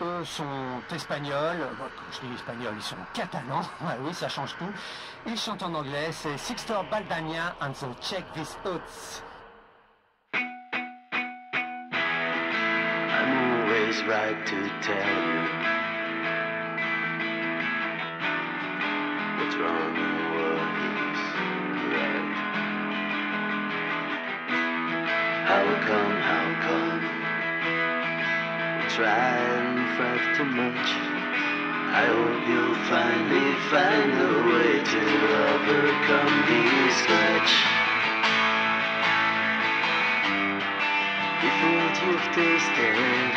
eux sont espagnols. Bon, quand je dis espagnols, ils sont catalans. Ah oui, ça change tout. Ils chantent en anglais. C'est Sixto Baldania and the Check This Hoots. I'm always right to tell you what's wrong and what is right. How come we try and fight too much? I hope you'll finally find a way to overcome this grudge. Food you've tasted,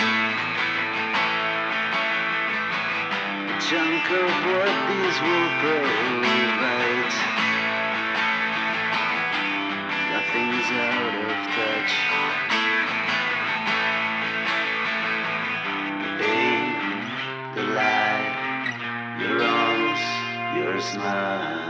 a chunk of what these will provide. Nothing's out of touch. The pain, the lie, your wrongs, your smile.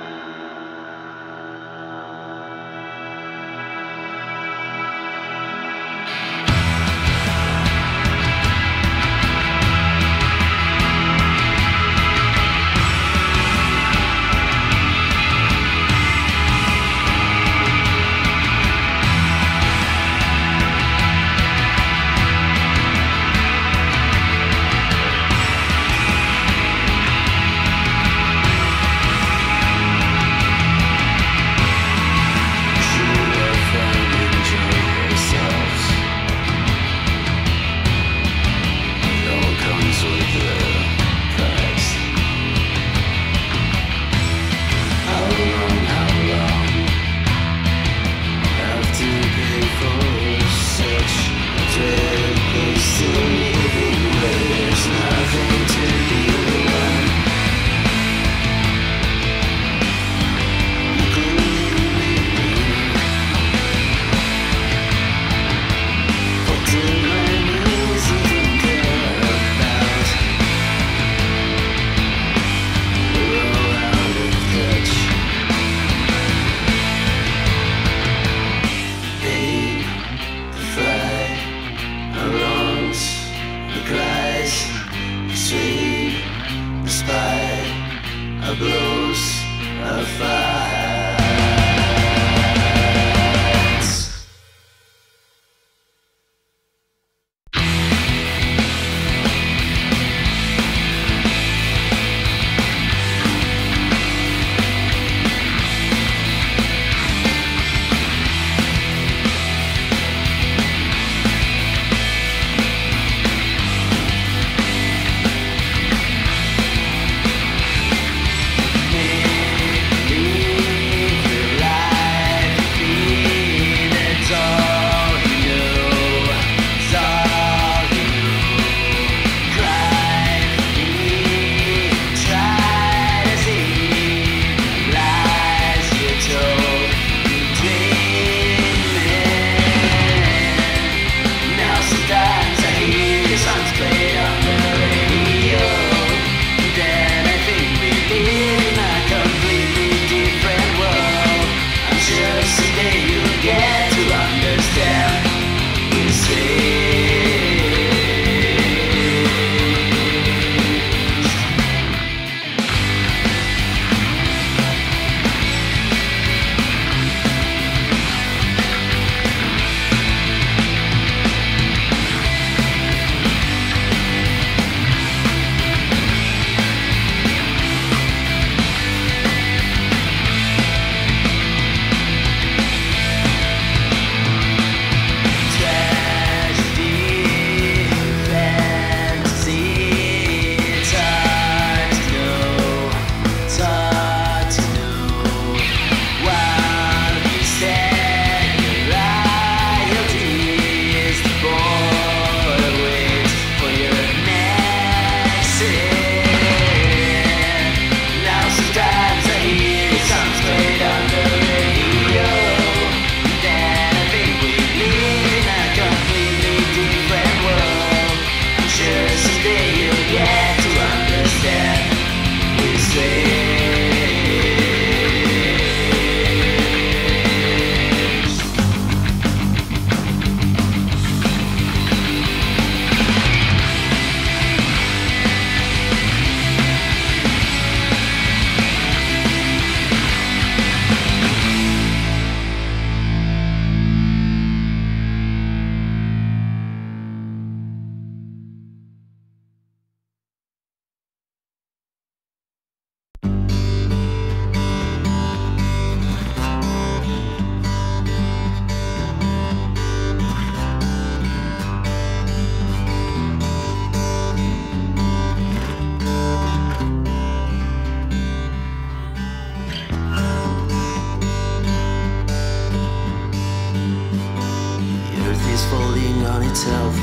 myself,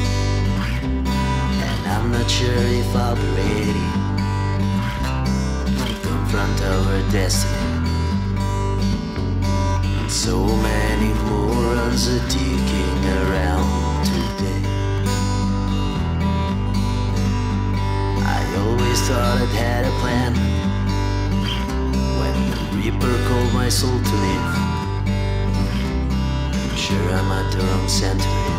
and I'm not sure if I'll be ready to confront our destiny. And so many morons are digging around today. I always thought I'd had a plan when the Reaper called my soul to live. I'm sure I'm at the wrong century,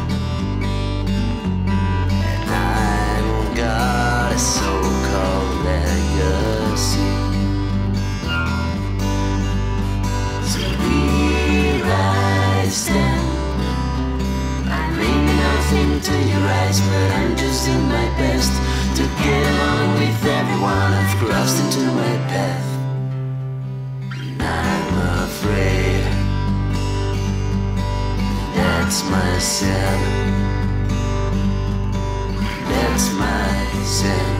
and I've got a so-called legacy. So here I stand, I'm aiming nothing to your eyes, but I'm just doing my best to get along with everyone I've crossed into my path. And I'm afraid that's my sin. That's my sin.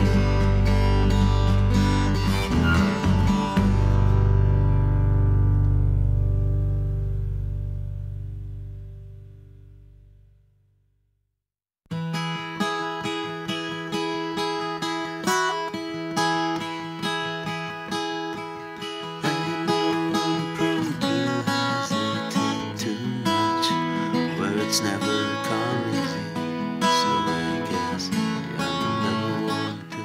It's never come easy, so I guess I'm the one to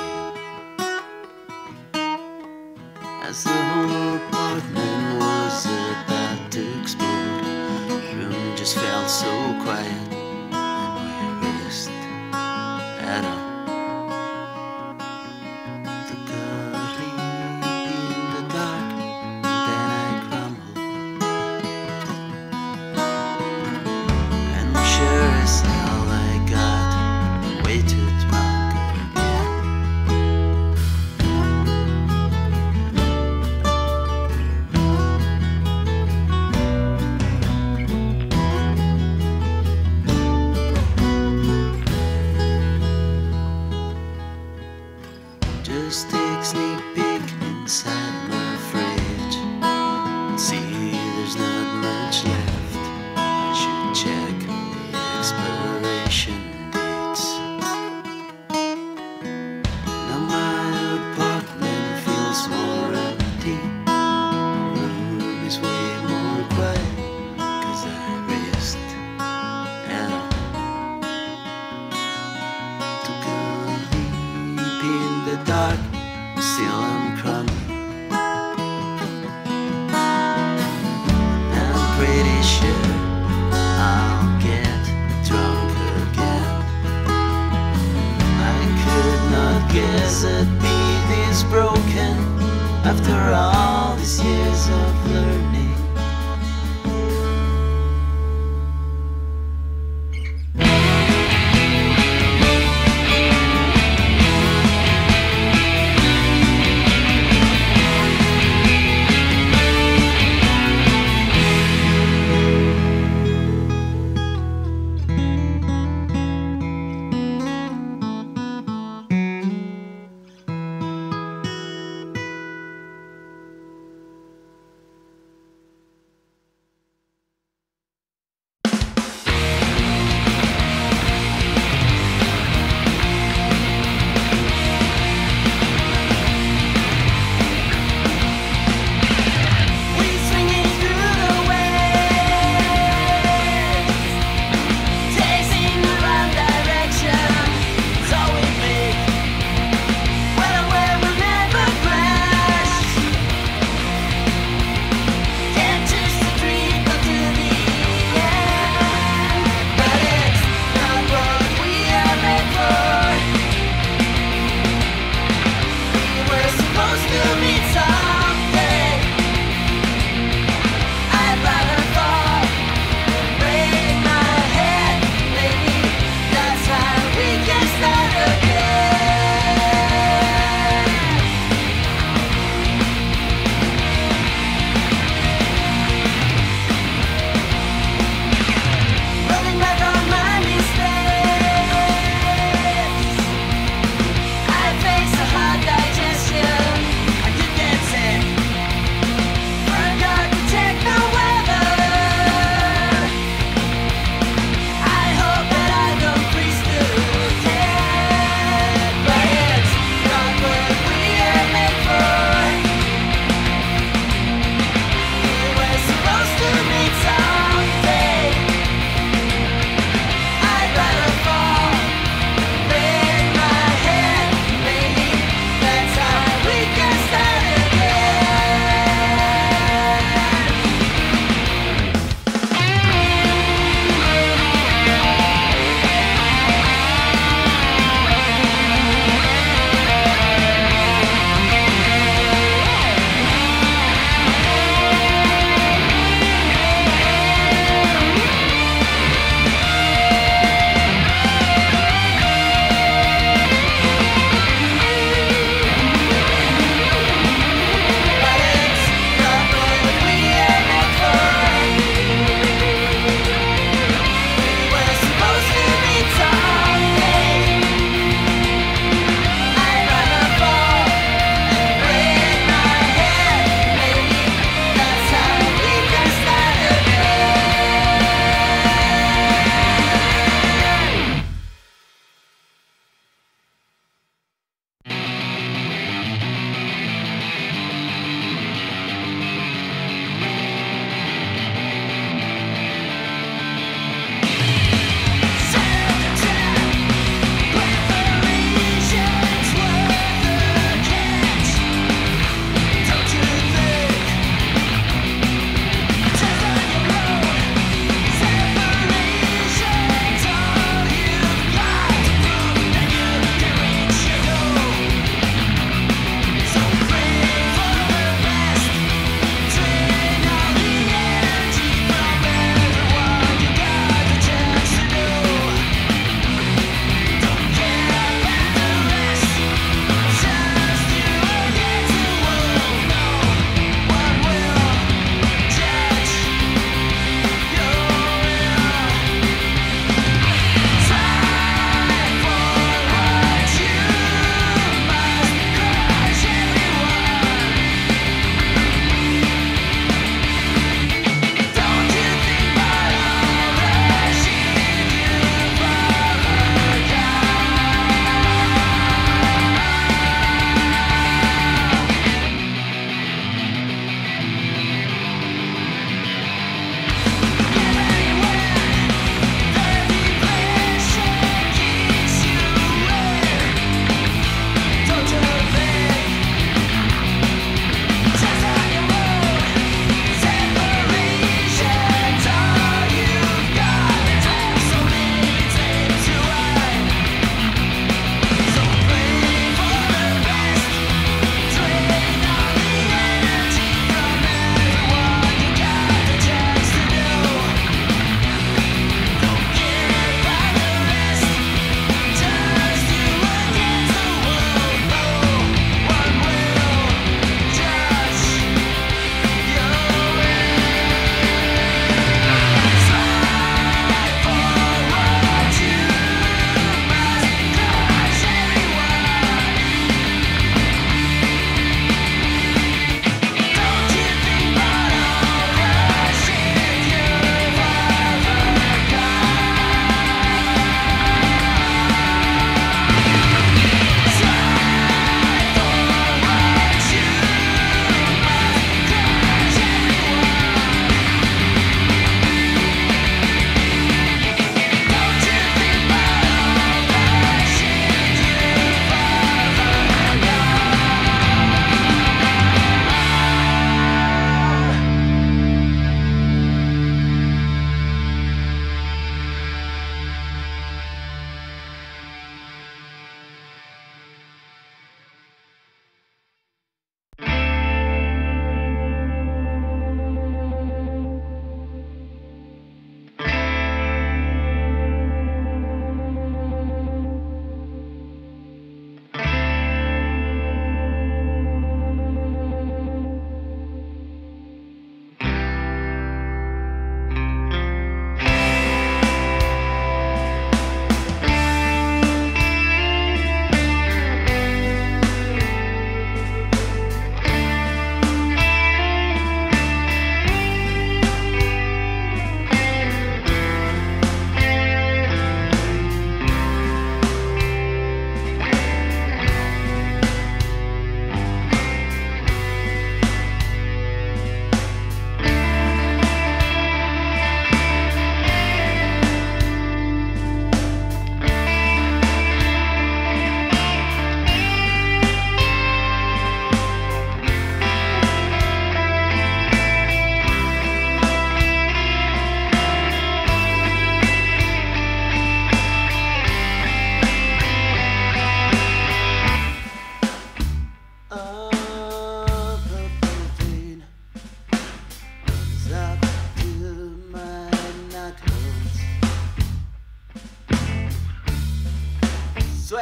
blame. As the whole apartment was about to explode, the room just felt so quiet, and we risked at all. Took a leap in the dark, and then I crumbled. Sure as hell I got way too drunk again.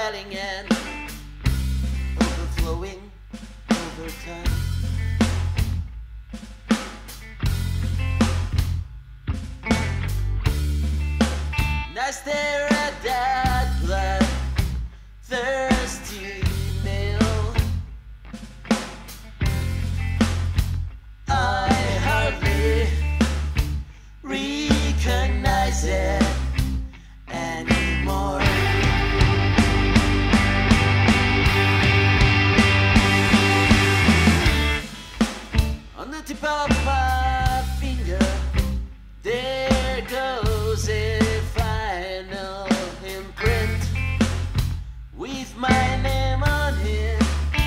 swelling and overflowing over time. And I stare at that blood-thirsty male. I hardly recognize it anymore. On the tip of my finger, there goes a final imprint with my name on it.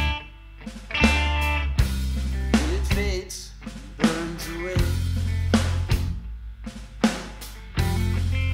It fades, burns away.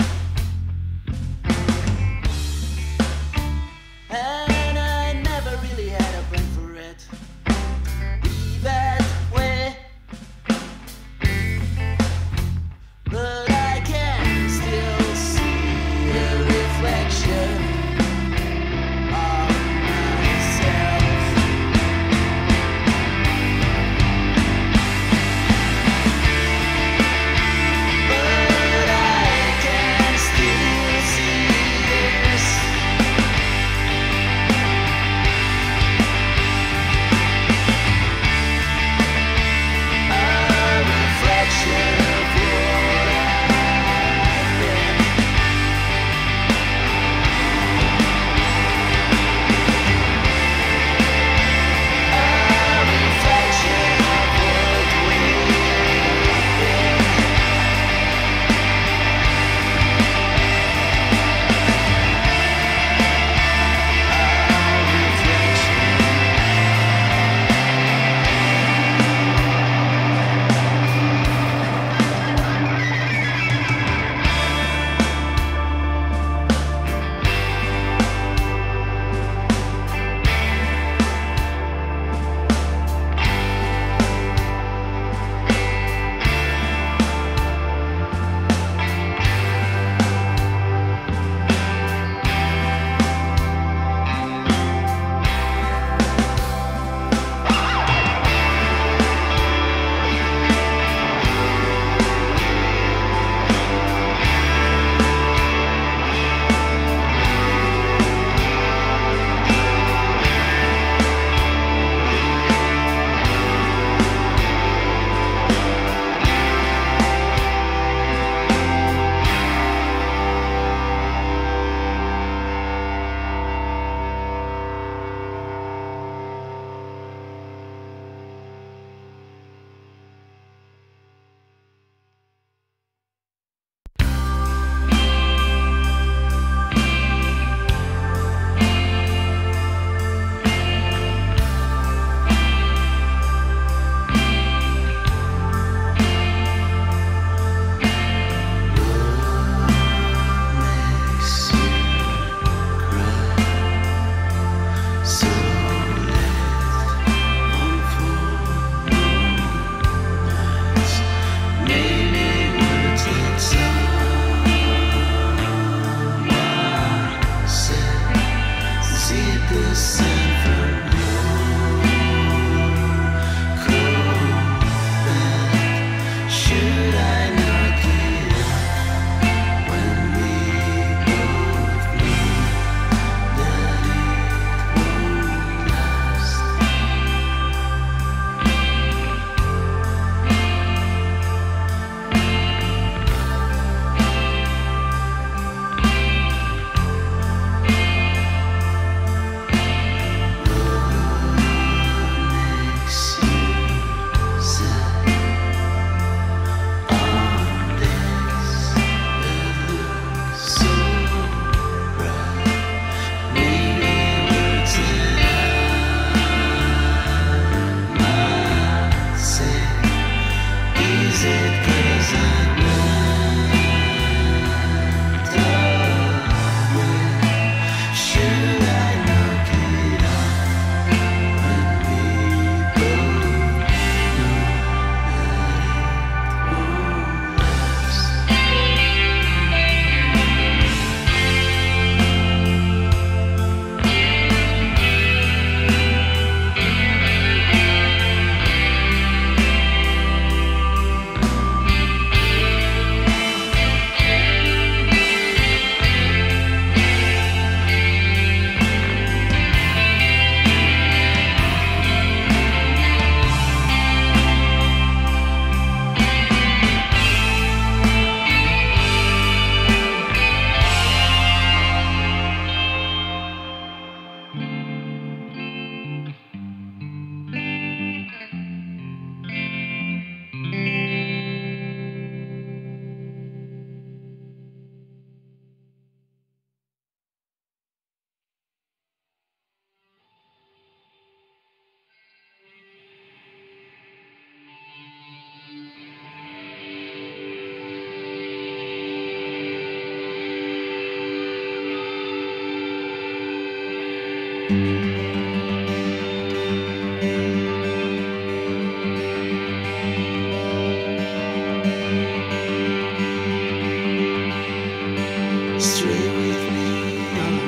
Stray with me all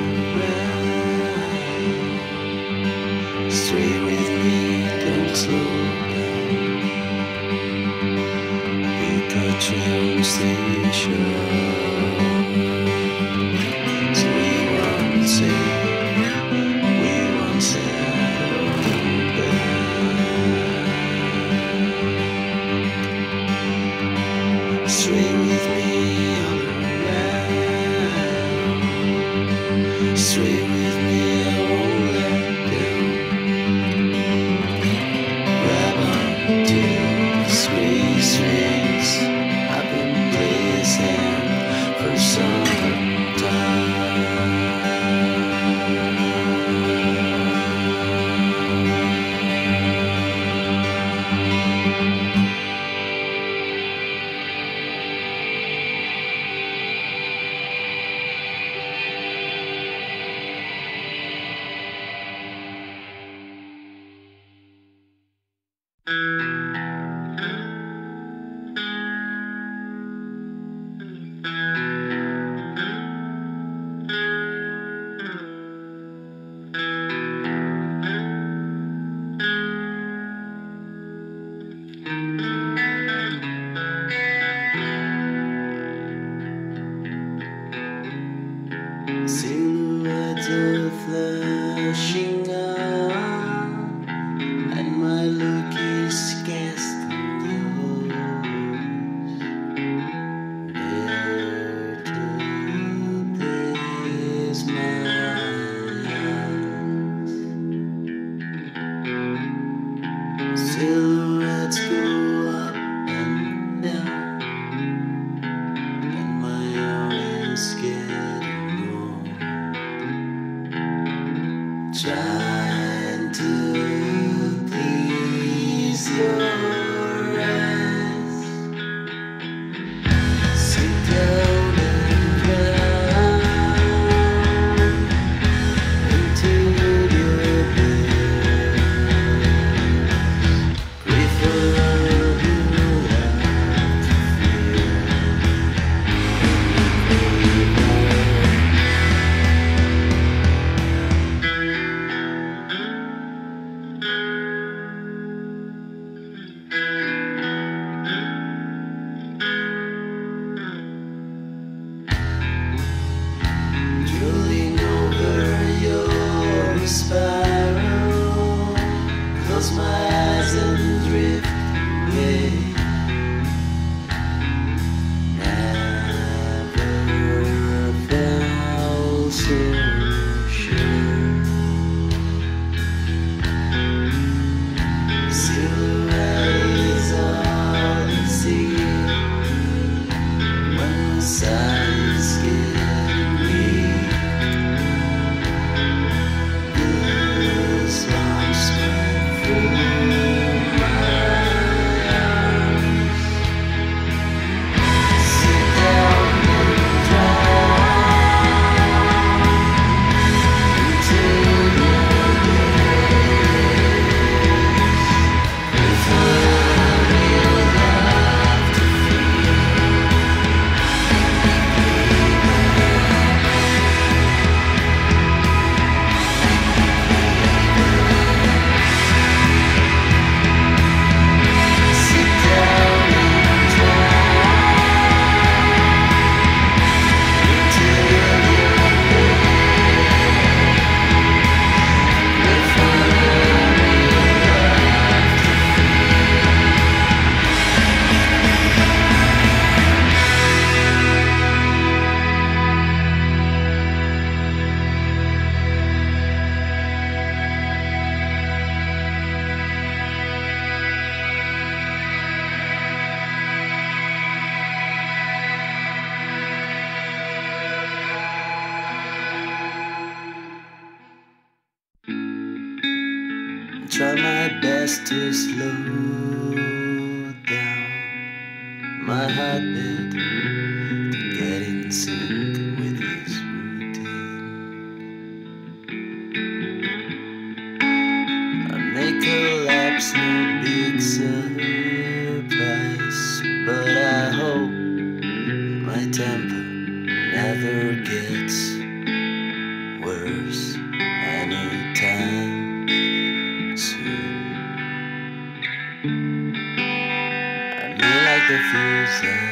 around. Stray with me, don't slow down. Pick a train station. So we won't say, we won't settle back. Stray with me all around. Stray with me, I won't let down. Grab onto the squeeze strings I've been blazing for some time. Silhouettes are flashing out, and my look is cast yours. There to please my eyes. Silhouettes go up and down, and my heart is getting warm. Trying to please your eyes. Sit down and cry into your bed. Pray for you have to feel. Drooling over your spiral, close my eyes and drift away. Never felt so sure. Silhouette is all I see when the sun is getting weak. Goosebumps run through my arms. Sit down and cry into your days. Pray for real love to feel. Sit down and cry into your days. Pray for real love to try my best to slow down my heartbeat to get in sync with this routine. temper never gets worse anytime soon. I feel like the fuse and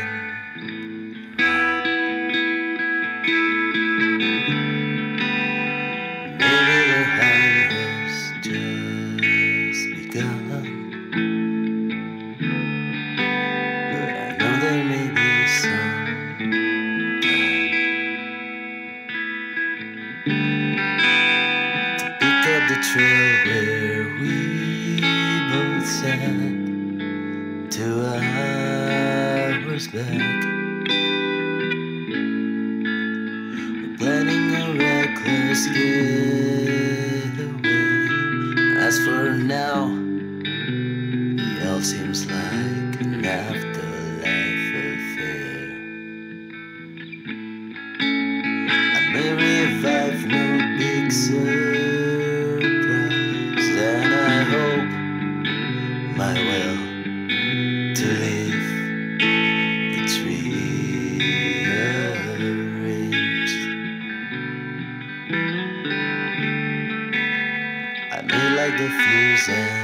maybe the hunt has just begun. But I know there may be some to pick up the trail where we both sat 2 hours back. We're planning a reckless getaway. As for now, it all seems like an afterlife affair. I may revive no big surprise, and I hope my will to leave the tree arranged. I may like the fuse and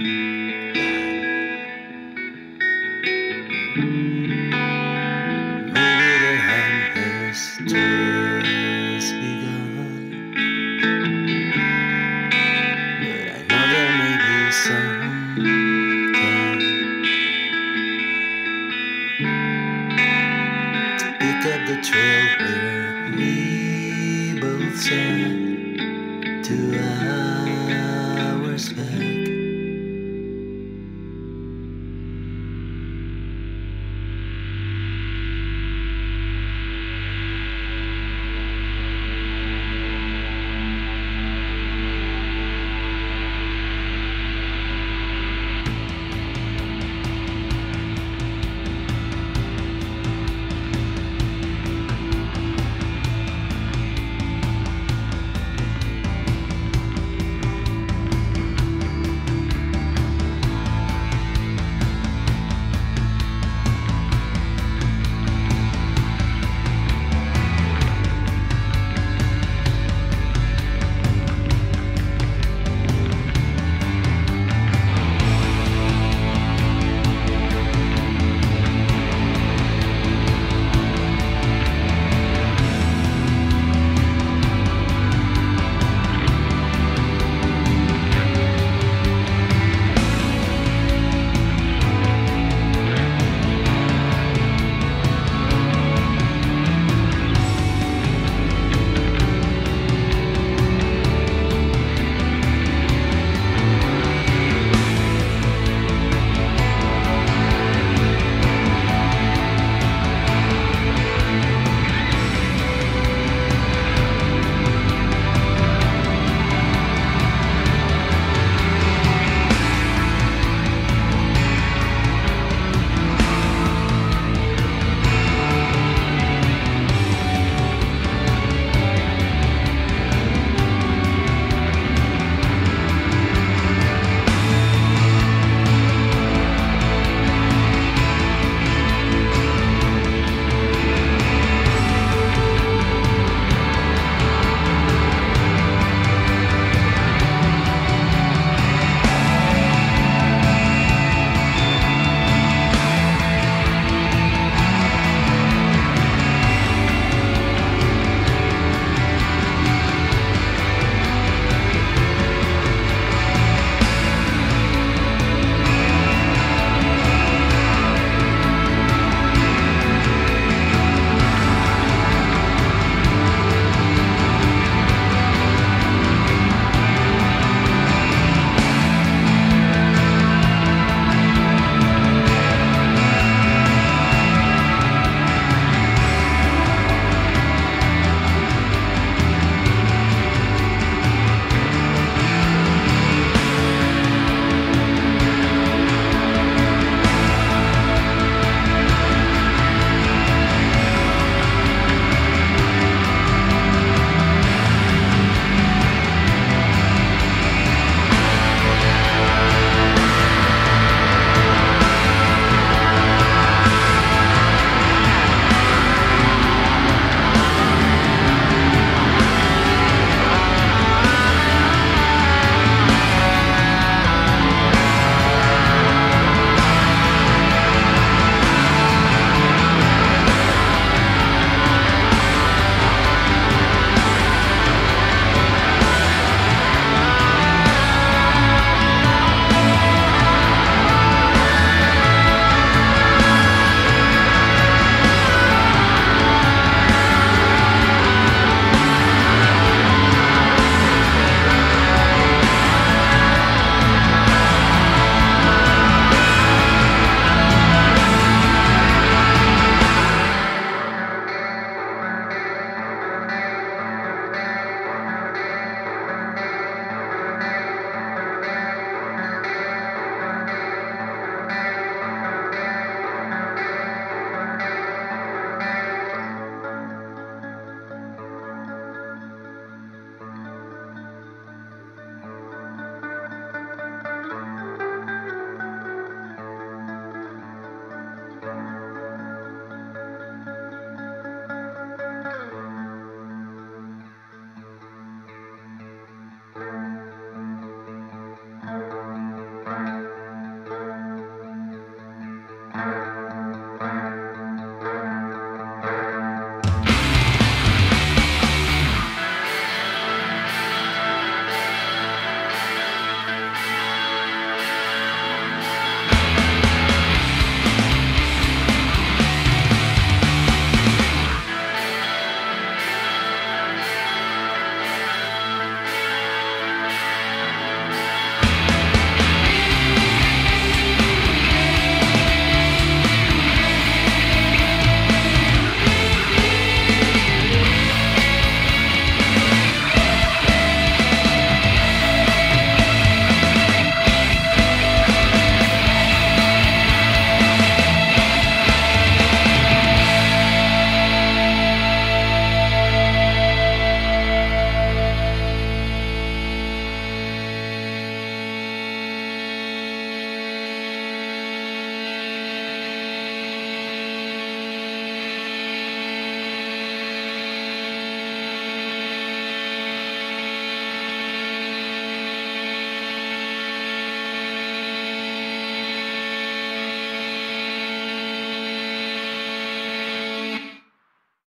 maybe the hunt has just begun. But I know there may be some to pick up the trail where we both sat 2 hours back.